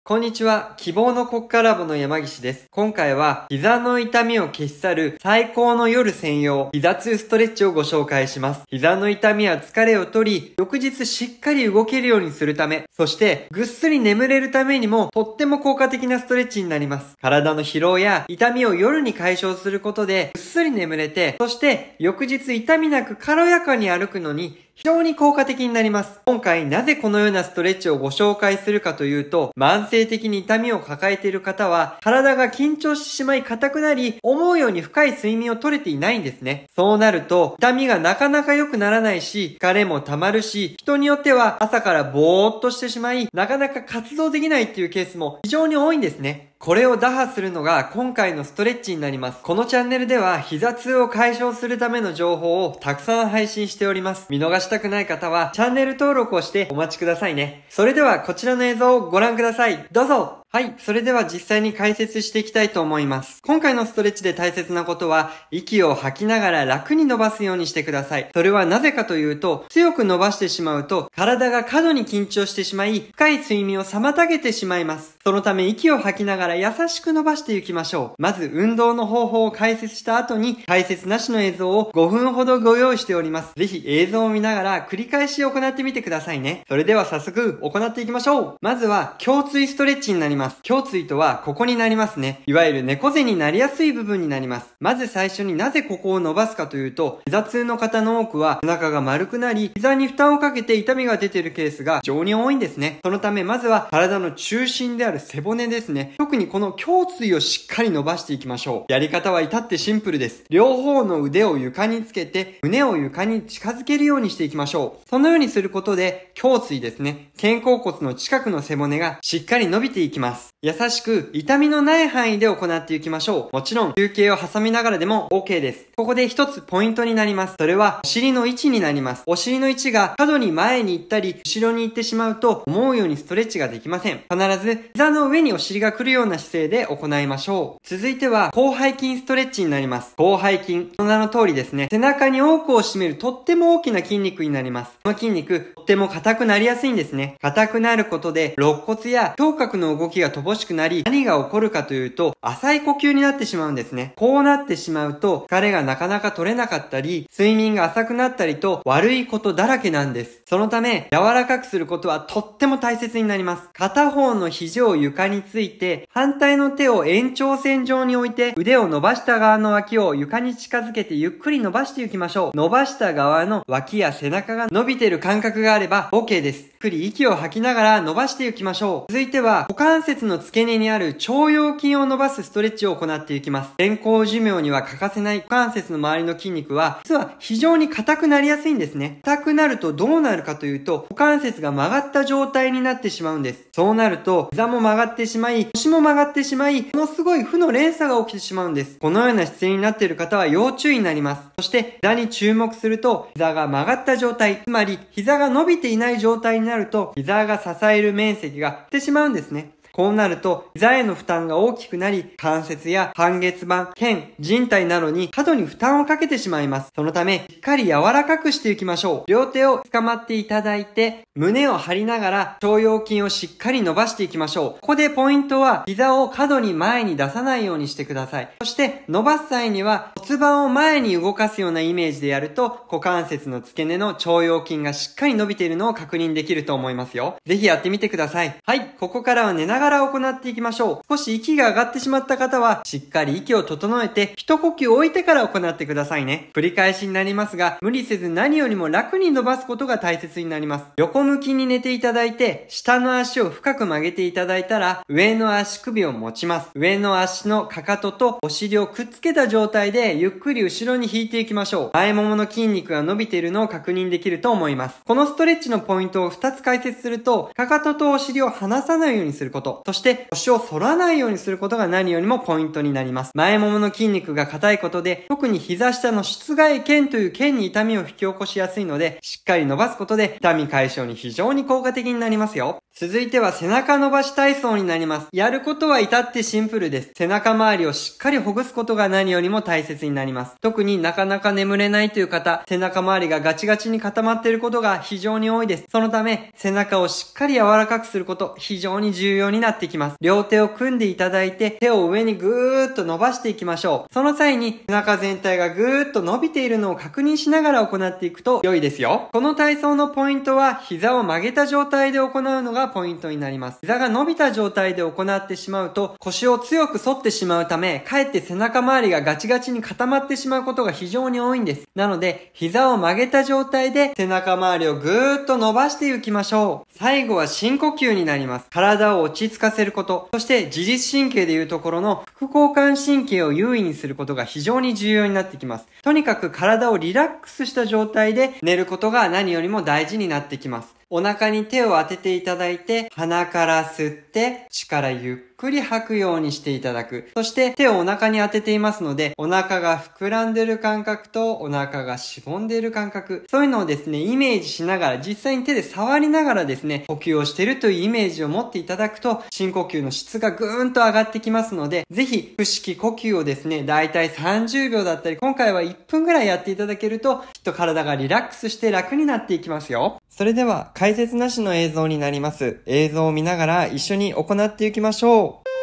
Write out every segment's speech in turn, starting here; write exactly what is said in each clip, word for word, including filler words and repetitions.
こんにちは。希望の国家ラボの山岸です。今回は膝の痛みを消し去る最高の夜専用膝痛ストレッチをご紹介します。膝の痛みや疲れを取り、翌日しっかり動けるようにするため、そしてぐっすり眠れるためにもとっても効果的なストレッチになります。体の疲労や痛みを夜に解消することでぐっすり眠れて、そして翌日痛みなく軽やかに歩くのに非常に効果的になります。今回なぜこのようなストレッチをご紹介するかというと、慢性的に痛みを抱えている方は、体が緊張してしまい硬くなり、思うように深い睡眠を取れていないんですね。そうなると、痛みがなかなか良くならないし、疲れも溜まるし、人によっては朝からぼーっとしてしまい、なかなか活動できないっていうケースも非常に多いんですね。これを打破するのが今回のストレッチになります。このチャンネルでは膝痛を解消するための情報をたくさん配信しております。見逃したくない方はチャンネル登録をしてお待ちくださいね。それではこちらの映像をご覧ください。どうぞ。はい。それでは実際に解説していきたいと思います。今回のストレッチで大切なことは、息を吐きながら楽に伸ばすようにしてください。それはなぜかというと、強く伸ばしてしまうと、体が過度に緊張してしまい、深い睡眠を妨げてしまいます。そのため息を吐きながら優しく伸ばしていきましょう。まず運動の方法を解説した後に、解説なしの映像をごふんほどご用意しております。ぜひ映像を見ながら繰り返し行ってみてくださいね。それでは早速行っていきましょう。まずは胸椎ストレッチになります。胸椎とはここになりますね。いわゆる猫背になりやすい部分になります。まず最初になぜここを伸ばすかというと、膝痛の方の多くはお腹が丸くなり、膝に負担をかけて痛みが出ているケースが非常に多いんですね。そのためまずは体の中心である背骨ですね。特にこの胸椎をしっかり伸ばしていきましょう。やり方は至ってシンプルです。両方の腕を床につけて、胸を床に近づけるようにしていきましょう。そのようにすることで、胸椎ですね。肩甲骨の近くの背骨がしっかり伸びていきます。優しく痛みのない範囲で行っていきましょう。もちろん休憩を挟みながらでも OK です。ここで一つポイントになります。それはお尻の位置になります。お尻の位置が過度に前に行ったり後ろに行ってしまうと思うようにストレッチができません。必ず膝の上にお尻が来るような姿勢で行いましょう。続いては広背筋ストレッチになります。広背筋、その名の通りですね。背中に多くを占めるとっても大きな筋肉になります。この筋肉、とっても硬くなりやすいんですね。硬くなることで肋骨や胸郭の動きが乏しくなり、何が起こるかというと、浅い呼吸になってしまうんですね。こうなってしまうと、疲れがなかなか取れなかったり、睡眠が浅くなったりと、悪いことだらけなんです。そのため、柔らかくすることはとっても大切になります。片方の肘を床について、反対の手を延長線上に置いて、腕を伸ばした側の脇を床に近づけてゆっくり伸ばしていきましょう。伸ばした側の脇や背中が伸びている感覚があれば OK です。ゆっくり息を吐きながら伸ばしていきましょう。続いては、股関節の付け根にある腸腰筋を伸ばすストレッチを行っていきます。健康寿命には欠かせない股関節の周りの筋肉は、実は非常に硬くなりやすいんですね。硬くなるとどうなるかというと、股関節が曲がった状態になってしまうんです。そうなると、膝も曲がってしまい、腰も曲がってしまい、ものすごい負の連鎖が起きてしまうんです。このような姿勢になっている方は要注意になります。そして、膝に注目すると、膝が曲がった状態、つまり膝が伸びていない状態になると、膝が支える面積が減ってしまうんですね。こうなると、膝への負担が大きくなり、関節や半月板、腱、靭帯などに過度に負担をかけてしまいます。そのため、しっかり柔らかくしていきましょう。両手を掴まっていただいて、胸を張りながら、腸腰筋をしっかり伸ばしていきましょう。ここでポイントは、膝を過度に前に出さないようにしてください。そして、伸ばす際には、骨盤を前に動かすようなイメージでやると、股関節の付け根の腸腰筋がしっかり伸びているのを確認できると思いますよ。ぜひやってみてください。はい、ここからは寝ながら行っていきましょう。少し息が上がってしまった方は、しっかり息を整えて、一呼吸置いてから行ってくださいね。繰り返しになりますが、無理せず何よりも楽に伸ばすことが大切になります。横向きに寝ていただいて、下の足を深く曲げていただいたら、上の足首を持ちます。上の足のかかととお尻をくっつけた状態で、ゆっくり後ろに引いていきましょう。前ももの筋肉が伸びているのを確認できると思います。このストレッチのポイントをふたつ解説すると、かかととお尻を離さないようにすること、そして、腰を反らないようにすることが何よりもポイントになります。前ももの筋肉が硬いことで、特に膝下の膝蓋腱という腱に痛みを引き起こしやすいので、しっかり伸ばすことで痛み解消に非常に効果的になりますよ。 続いては背中伸ばし体操になります。やることは至ってシンプルです。背中周りをしっかりほぐすことが何よりも大切になります。特になかなか眠れないという方、背中周りがガチガチに固まっていることが非常に多いです。そのため、背中をしっかり柔らかくすること、非常に重要になってきます。両手を組んでいただいて、手を上にぐーっと伸ばしていきましょう。その際に、背中全体がぐーっと伸びているのを確認しながら行っていくと良いですよ。この体操のポイントは、膝を曲げた状態で行うのがポイントになります。膝が伸びた状態で行ってしまうと、腰を強く反ってしまうため、かえって背中周りがガチガチに固まってしまうことが非常に多いんです。なので、膝を曲げた状態で背中周りをぐーっと伸ばしていきましょう。最後は深呼吸になります。体を落ち着かせること、そして自律神経でいうところの副交感神経を優位にすることが非常に重要になってきます。とにかく体をリラックスした状態で寝ることが何よりも大事になってきます。お腹に手を当てていただいて、鼻から吸って、口からゆっくり吐くようにしていただく。そして手をお腹に当てていますので、お腹が膨らんでる感覚とお腹がしぼんでいる感覚。そういうのをですね、イメージしながら、実際に手で触りながらですね、呼吸をしているというイメージを持っていただくと、深呼吸の質がぐーんと上がってきますので、ぜひ、腹式呼吸をですね、だいたいさんじゅうびょうだったり、今回はいっぷんぐらいやっていただけると、きっと体がリラックスして楽になっていきますよ。それでは、解説なしの映像になります。映像を見ながら一緒に行っていきましょう。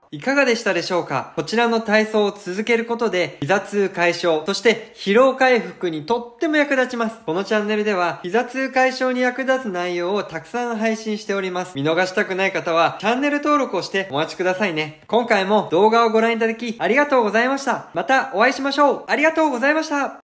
いかがでしたでしょうか？こちらの体操を続けることで、膝痛解消、そして疲労回復にとっても役立ちます。このチャンネルでは、膝痛解消に役立つ内容をたくさん配信しております。見逃したくない方は、チャンネル登録をしてお待ちくださいね。今回も動画をご覧いただき、ありがとうございました。またお会いしましょう。ありがとうございました。